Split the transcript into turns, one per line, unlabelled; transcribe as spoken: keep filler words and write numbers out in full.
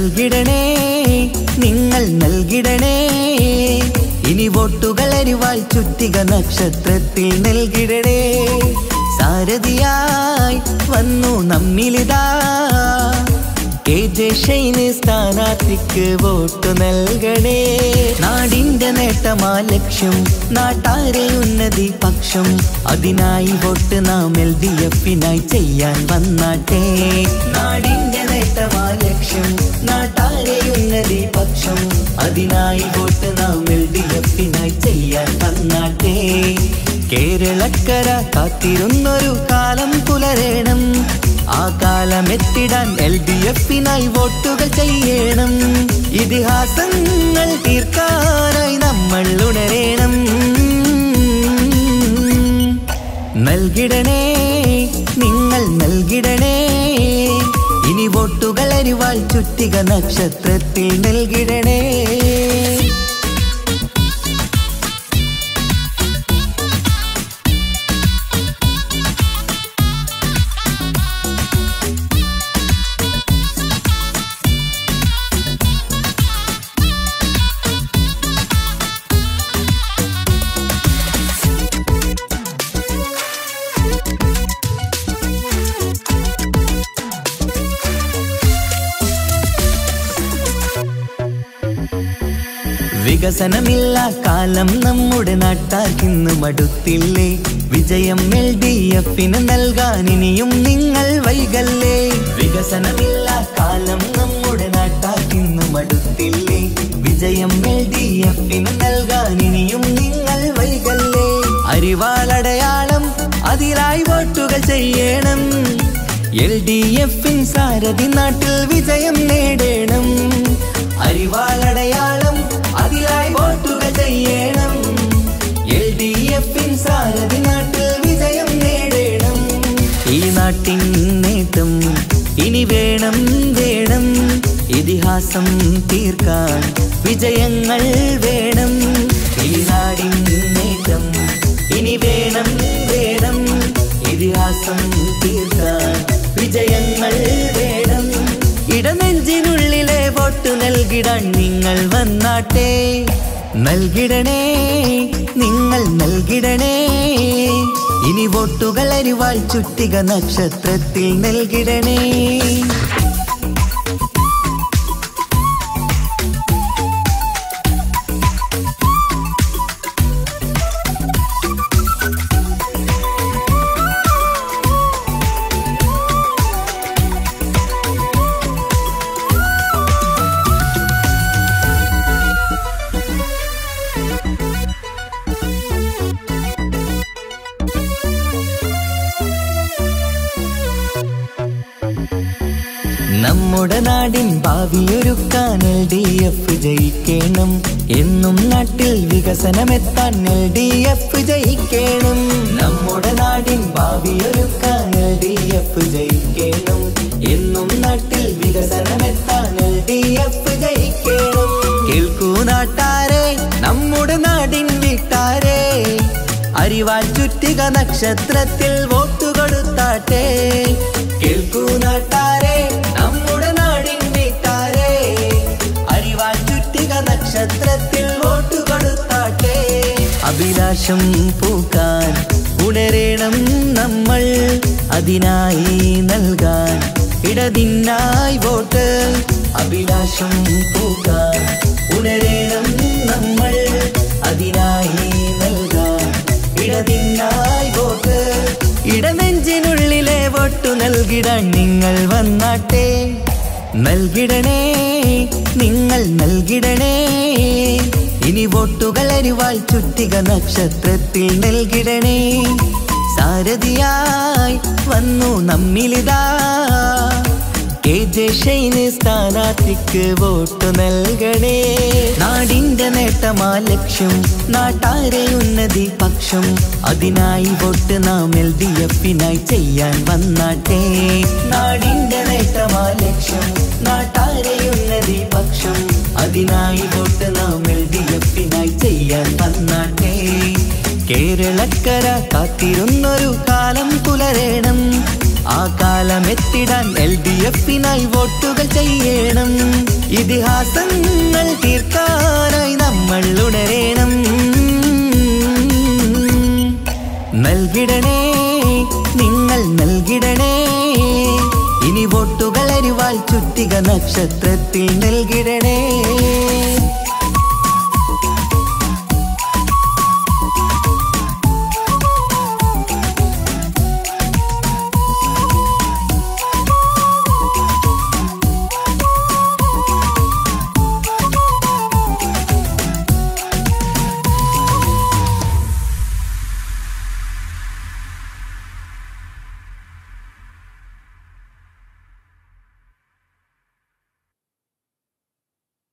നൽകിടണേ നിങ്ങൾ നൽകിടണേ ഇനി വോട്ടുകൾ അരിവാൾ ചുറ്റിക നക്ഷത്രത്തിൽ നൽകിടണേ സാരഥിയായി വന്നു നമ്മിലിതാ കെ ജെ ഷൈന് സ്ഥാനാർത്ഥിക്ക് വോട്ടു നൽകണേ നാടിന്റെ നേട്ടമാ ലക്ഷ്യം നാട്ടാരെ ഉന്നതി പക്ഷം അതിനായി വോട്ട് നാം എൽ ഡി എഫിനായി ചെയ്യാൻ വന്നാട്ടെ നാടിന്റെ നേട്ടമാ ലക്ഷ്യം നാട്ടാരെ ഉന്നതി പക്ഷം അതിനായി വോട്ട് നാം എൽ ഡി എഫിനായി ചെയ്യാൻ വന്നാട്ടെ കേരളക്കര കാത്തിരുന്നൊരു കാലം പുലരേണം ആ കാലമെത്തിടാൻ എൽ ഡി എഫിനായി വോട്ടുകൾ ചെയ്യണം ഇതിഹാസങ്ങൾ തീർക്കാനായി നമ്മൾ ഉണരേണം നൽകിടണേ നിങ്ങൾ നൽകിടണേ ഇനി വോട്ടുകൾ അരിവാൾ ചുറ്റിക നക്ഷത്രത്തിൽ നൽകിടണേ വികസനമില്ല കാലം നമ്മുടെ നാട്ടാർക്കിന്ന് മടുത്തില്ലേ വിജയം എൽ ഡി എഫിന് നൽകാൻ ഇനിയും നിങ്ങൾ വൈകല്ലേ വികസനമില്ല കാലം നമ്മുടെ നാട്ടാർക്കിന്ന് മടുത്തില്ലേ വിജയം എൽ ഡി എഫിന് നൽകാൻ ഇനിയും നിങ്ങൾ വൈകല്ലേ അരിവാളടയാളം അതിലായി വോട്ടുകൾ ചെയ്യണം എൽ ഡി എഫിൻ സാരഥി നാട്ടിൽ വിജയം നേടണം അരിവാളടയാളം അതിലായി വോട്ടുകൾ ചെയ്യണം എൽ ഡി എഫിൻ സാരഥി നാട്ടിൽ വിജയം നേടണം ഈ നാട്ടിൻ നേട്ടം ഇനി വേണം വേണം ഇതിഹാസം തീർക്കാൻ വിജയങ്ങൾ വേണം ഈ നാടിൻ നേട്ടം ഇനി വേണം വേണം ഇതിഹാസം തീർക്കാൻ വിജയങ്ങൾ വേണം ഇടനെഞ്ചിനുള്ളിലെ വോട്ട് നൽകിടാൻ നിങ്ങൾ വന്നാട്ടെ നൽകിടണേ നിങ്ങൾ നൽകിടണേ ഇനി വോട്ടുകൾ അരിവാൾ ചുറ്റിക നക്ഷത്രത്തിൽ നൽകിടണേ നമ്മുടെ നാടിൻ ഭാവിയൊരുക്കാൻ എൽ ഡി എഫ് ജയിക്കണം എന്നും നാട്ടിൽ വികസനമെത്താൻ എൽ ഡി എഫ് ജയിക്കണം നമ്മുടെ നാടിൻ ഭാവിയൊരുക്കാൻ എൽ ഡി എഫ് ജയിക്കണം എന്നും നാട്ടിൽ വികസനമെത്താൻ എൽ ഡി എഫ് ജയിക്കണം കേൾക്കൂ നാട്ടാരെ നമ്മുടെ നാടിൻ വീട്ടാരെ അരിവാൾ ചുറ്റിക നക്ഷത്രത്തിൽ വോട്ടു കൊടുത്താട്ടെ കേൾക്കൂ നാട്ടാരെ നമ്മുടെ നാടിൻ വീട്ടാരെ അരിവാൾ ചുറ്റിക നക്ഷത്രത്തിൽ വോട്ടു കൊടുത്താട്ടെ അഭിലാഷം പൂക്കാൻ ഉണരേണം നമ്മൾ അതിനായി നൽകാൻ ഇടതിനായി വോട്ട് അഭിലാഷം പൂക്കാൻ ഉണരേണം നമ്മൾ അതിനായി നൽകാൻ ഇടതിനായി വോട്ട് ഇടനെഞ്ചിനുള്ളിലെ വോട്ടു നൽകിടാൻ നിങ്ങൾ വന്നാട്ടെ നൽകിടണേ നിങ്ങൾ നൽകിടണേ ഇനി വോട്ടുകൾ അരിവാൾ ചുറ്റിക നക്ഷത്രത്തിൽ നൽകിടണേ സാരഥിയായി വന്നു നമ്മിലിതാ കെ ജെ ഷൈന് സ്ഥാനാർത്ഥിക്ക് വോട്ടു നൽകണേ നാടിന്റെ നേട്ടമാ ലക്ഷ്യം നാട്ടാരെ ഉന്നതി പക്ഷം അതിനായി വോട്ട് നാം എൽ ഡി എഫിനായി ചെയ്യാൻ വന്നാട്ടെ നാടിന്റെ നേട്ടമാ ലക്ഷ്യം നാട്ടാരെ ഉന്നതി പക്ഷം അതിനായി വോട്ട് നാം എൽ ഡി എഫിനായി ചെയ്യാൻ വന്നാട്ടെ കേരളക്കര കാത്തിരുന്നൊരു കാലം പുലരേണം ആ കാലമെത്തിടാൻ എൽ ഡി എഫിനായി വോട്ടുകൾ ചെയ്യണം. ഇതിഹാസങ്ങൾ തീർക്കാനായി നമ്മൾ ഉണരണം. നൽകിടണേ നിങ്ങൾ നൽകിടണേ ഇനി വോട്ടുകൾ അരിവാൾ ചുറ്റിക നക്ഷത്രത്തിൽ നൽകിടണേ.